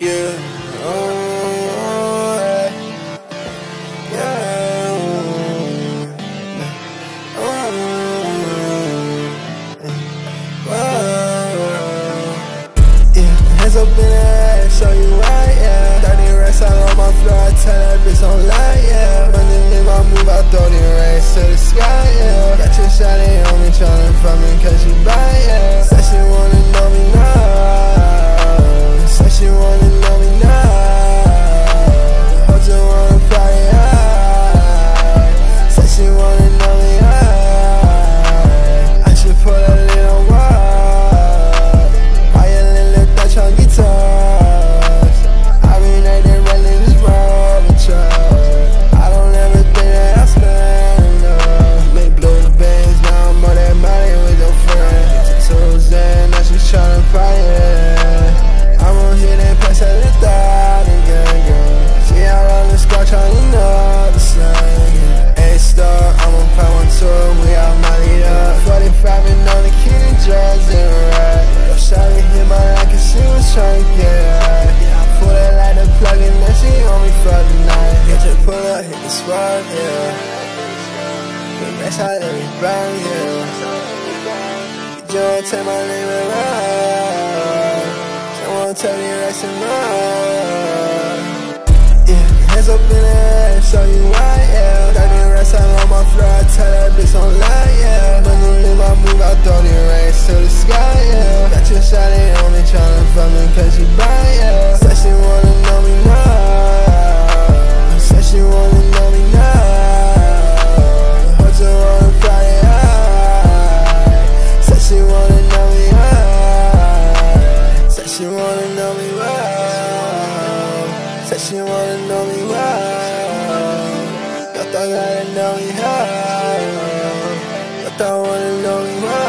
Yeah, hands up in the air, show you why, yeah. 30 racks all on my floor, I tell that bitch don't lie, yeah. Running in my move, I throw the racks to the sky, yeah. Got your shawty on me, tryna from me, cause she buy, yeah. Said she wanna know me now. Said she wanna know me now. Hoes just wanna party high. Said she wanna know me high. I should put a little wide. Why you little Dutch on guitars? I mean, they done really just roll the truck. I don't ever think that I spend enough. Make blue the bands, now I'm on that money with your friends. Tuesday, now she tryna party. I'm on here, then pass that little thought again, girl. She out on the squad tryna know the slang. A-star, I'm on part 1 tour, we out mollied up. 45 and on the key, drugs in a rack. Yo, shawty hit my rack and she was tryna get it. Yeah, I pull that like the plug in, then she on me for the night. Yeah, just pull up, hit the swerve, yeah. The rest I let me burn, yeah. You don't take my name around. Someone tell me rest and run. Yeah, hands up in the air, show you why, yeah. 30 racks all on my floor, I tell that bitch don't lie, yeah. Running in my move, I throw the racks to the sky, yeah. Got your shawty on me, tryna from me, cause she buy, yeah. Said she wanna know me now. Said she wanna know me now. Hoes just wanna party high. Said she wanna know me high. Said she wanna know me well. Said she wanna know me well. Y'all thought gotta know me how. Y'all thought wanna know me well.